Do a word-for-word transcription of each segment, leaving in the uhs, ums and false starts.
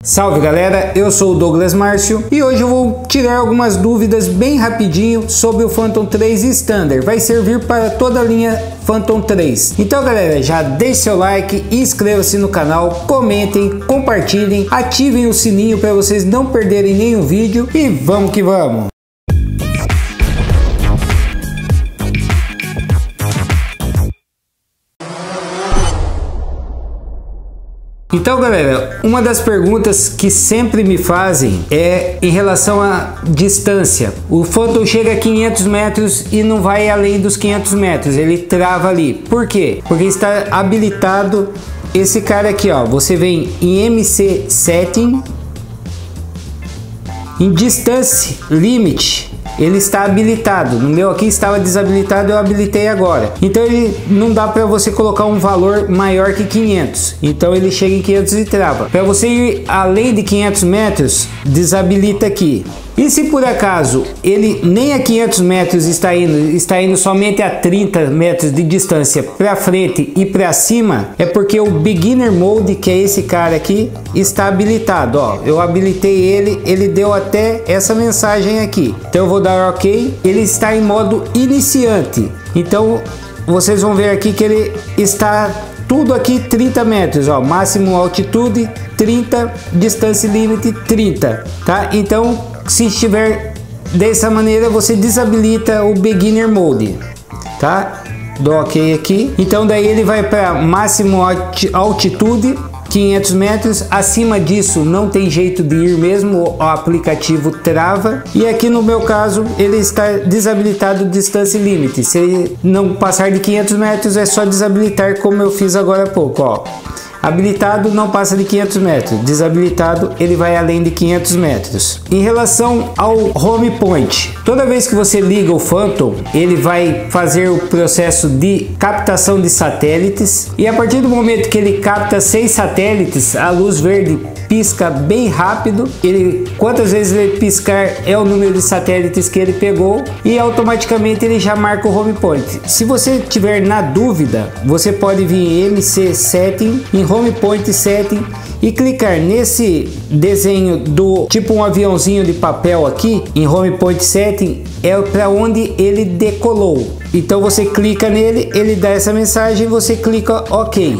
Salve galera, eu sou o Douglas Márcio e hoje eu vou tirar algumas dúvidas bem rapidinho sobre o Phantom três Standard. Vai servir para toda a linha Phantom três. Então galera, já deixe seu like, inscreva-se no canal, comentem, compartilhem, ativem o sininho para vocês não perderem nenhum vídeo e vamos que vamos! Então galera, uma das perguntas que sempre me fazem é em relação à distância. O Phantom chega a quinhentos metros e não vai além dos quinhentos metros, ele trava ali. Por quê? Porque está habilitado esse cara aqui, ó. Você vem em M C Setting, em Distance Limit, ele está habilitado. No meu aqui estava desabilitado, eu habilitei agora. Então ele não dá para você colocar um valor maior que quinhentos. Então ele chega em quinhentos e trava. Para você ir além de quinhentos metros, desabilita aqui. E se por acaso ele nem a quinhentos metros está indo, está indo somente a trinta metros de distância para frente e para cima, é porque o Beginner Mode, que é esse cara aqui, está habilitado. Ó, eu habilitei ele, ele deu até essa mensagem aqui. Então eu vou dar OK. Ele está em modo iniciante. Então vocês vão ver aqui que ele está tudo aqui trinta metros, ó, máximo altitude trinta, distância limite trinta, tá? Então se estiver dessa maneira, você desabilita o Beginner Mode, tá? Dou OK aqui. Então daí ele vai para máximo altitude quinhentos metros, acima disso não tem jeito de ir mesmo, o aplicativo trava. E aqui no meu caso ele está desabilitado distância limite. Se ele não passar de quinhentos metros é só desabilitar, como eu fiz agora há pouco, ó. Habilitado não passa de quinhentos metros, desabilitado ele vai além de quinhentos metros. Em relação ao Home Point, toda vez que você liga o Phantom, ele vai fazer o processo de captação de satélites, e a partir do momento que ele capta seis satélites, a luz verde pisca bem rápido. Ele, quantas vezes ele piscar é o número de satélites que ele pegou, e automaticamente ele já marca o Home Point. Se você tiver na dúvida, você pode vir em M C Setting, em Home Point Setting, e clicar nesse desenho do tipo um aviãozinho de papel aqui em Home Point Setting, é para onde ele decolou. Então você clica nele, ele dá essa mensagem, você clica OK,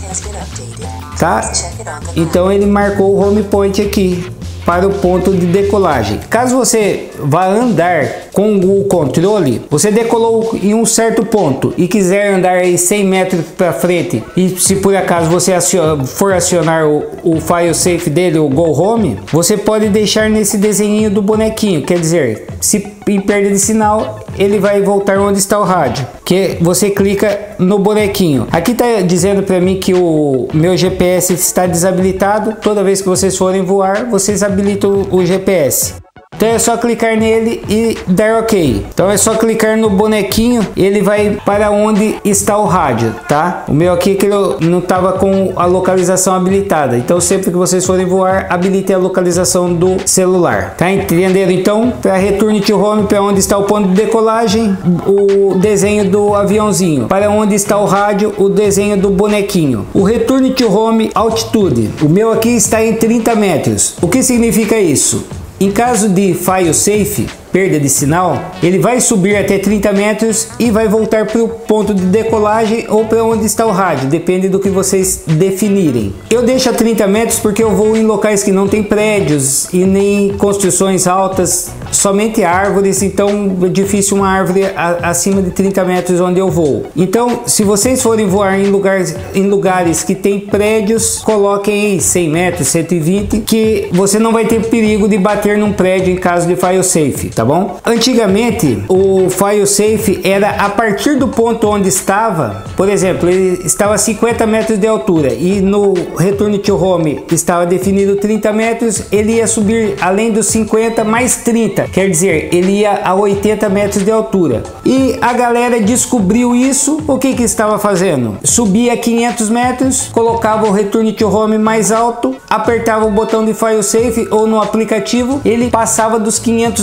tá? Então ele marcou o Home Point aqui para o ponto de decolagem. Caso você vá andar com o controle, você decolou em um certo ponto e quiser andar aí cem metros para frente, e se por acaso você aciona, for acionar o, o file safe dele, o Go Home, você pode deixar nesse desenho do bonequinho. Quer dizer, se em perda de sinal, ele vai voltar onde está o rádio, que você clica no bonequinho. Aqui está dizendo para mim que o meu G P S está desabilitado. Toda vez que vocês forem voar, vocês habilitam o G P S. Então é só clicar nele e dar OK. Então é só clicar no bonequinho, ele vai para onde está o rádio, tá? O meu aqui que eu não estava com a localização habilitada. Então sempre que vocês forem voar, habilitem a localização do celular. Tá entendendo? Então, para Return to Home, para onde está o ponto de decolagem, o desenho do aviãozinho. Para onde está o rádio, o desenho do bonequinho. O Return to Home Altitude, o meu aqui está em trinta metros. O que significa isso? Em caso de file safe, perda de sinal, ele vai subir até trinta metros e vai voltar para o ponto de decolagem ou para onde está o rádio, depende do que vocês definirem. Eu deixo a trinta metros porque eu vou em locais que não tem prédios e nem construções altas, somente árvores, então é difícil uma árvore a, acima de trinta metros onde eu vou. Então, se vocês forem voar em lugares, em lugares que tem prédios, coloquem em cem metros, cento e vinte, que você não vai ter perigo de bater num prédio em caso de file safe. Tá bom? Antigamente o file safe era a partir do ponto onde estava, por exemplo, ele estava a cinquenta metros de altura e no Return to Home estava definido trinta metros, ele ia subir além dos cinquenta mais trinta, quer dizer, ele ia a oitenta metros de altura. E a galera descobriu isso, o que que estava fazendo? Subia quinhentos metros, colocava o Return to Home mais alto, apertava o botão de file safe ou no aplicativo, ele passava dos quinhentos metros.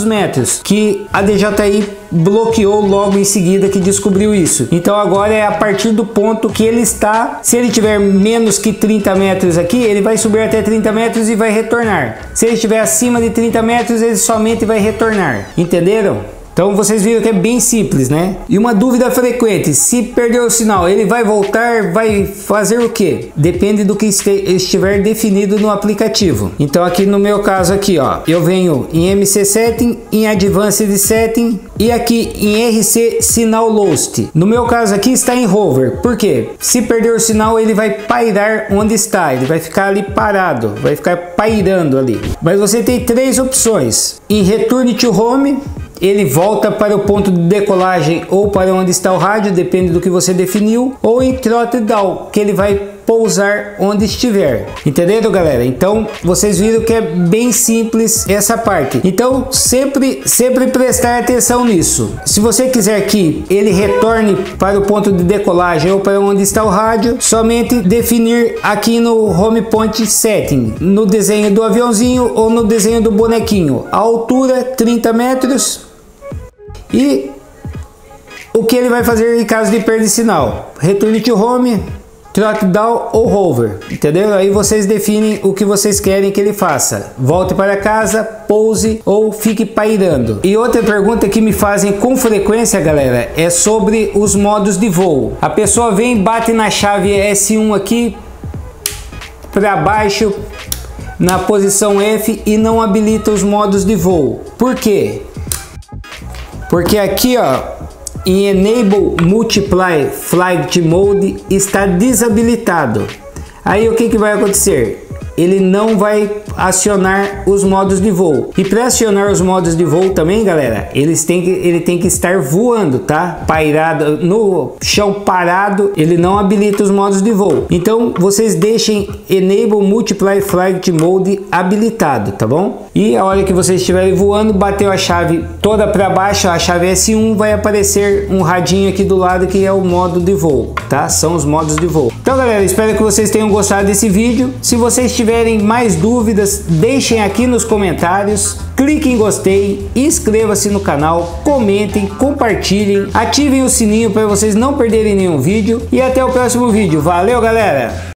metros, que a D J I bloqueou logo em seguida que descobriu isso. Então agora é a partir do ponto que ele está, se ele tiver menos que trinta metros aqui, ele vai subir até trinta metros e vai retornar. Se ele estiver acima de trinta metros, ele somente vai retornar. Entenderam? Então vocês viram que é bem simples, né? E uma dúvida frequente, se perder o sinal, ele vai voltar, vai fazer o quê? Depende do que estiver definido no aplicativo. Então aqui no meu caso aqui, ó, eu venho em M C Setting, em Advanced Setting e aqui em R C Sinal Lost. No meu caso aqui está em Hover. Por quê? Se perder o sinal, ele vai pairar onde está, ele vai ficar ali parado, vai ficar pairando ali. Mas você tem três opções. Em Return to Home, ele volta para o ponto de decolagem ou para onde está o rádio, depende do que você definiu, ou em Throttle Down, que ele vai pousar onde estiver. Entenderam, galera? Então vocês viram que é bem simples essa parte. Então sempre sempre prestar atenção nisso. Se você quiser que ele retorne para o ponto de decolagem ou para onde está o rádio, somente definir aqui no Home Point Setting, no desenho do aviãozinho ou no desenho do bonequinho, a altura trinta metros e o que ele vai fazer em caso de perda de sinal. Return to Home, Throttle Down ou Hover, entendeu? Aí vocês definem o que vocês querem que ele faça. Volte para casa, pouse ou fique pairando. E outra pergunta que me fazem com frequência, galera, é sobre os modos de voo. A pessoa vem, bate na chave S um aqui para baixo na posição F e não habilita os modos de voo. Por quê? Porque aqui, ó, em Enable Multiply Flight Mode está desabilitado. Aí o que que vai acontecer? Ele não vai acionar os modos de voo. E para acionar os modos de voo também, galera, eles têm que, ele tem que estar voando, tá? Pairado, no chão parado, ele não habilita os modos de voo. Então, vocês deixem Enable Multiply Flight Mode habilitado, tá bom? E a hora que vocês estiverem voando, bateu a chave toda para baixo, a chave S um, vai aparecer um radinho aqui do lado que é o modo de voo, tá? São os modos de voo. Então, galera, espero que vocês tenham gostado desse vídeo. Se vocês tiverem tiverem mais dúvidas, deixem aqui nos comentários, clique em gostei, inscreva-se no canal, comentem, compartilhem, ativem o sininho para vocês não perderem nenhum vídeo e até o próximo vídeo. Valeu, galera!